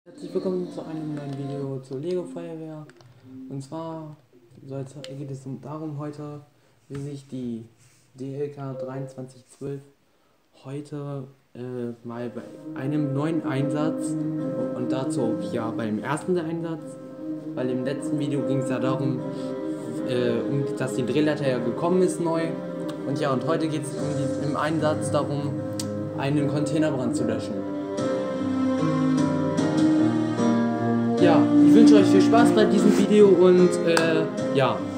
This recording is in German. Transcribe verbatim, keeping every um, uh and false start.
Herzlich willkommen zu einem neuen Video zur Lego Feuerwehr. Und zwar geht es darum heute, wie sich die D L K dreiundzwanzig zwölf heute äh, mal bei einem neuen Einsatz, und dazu ja beim ersten Einsatz, weil im letzten Video ging es ja darum, äh, um, dass die Drehleiter ja gekommen ist neu. Und ja, und heute geht es um im Einsatz darum, einen Containerbrand zu löschen. Ja, ich wünsche euch viel Spaß bei diesem Video und äh, ja.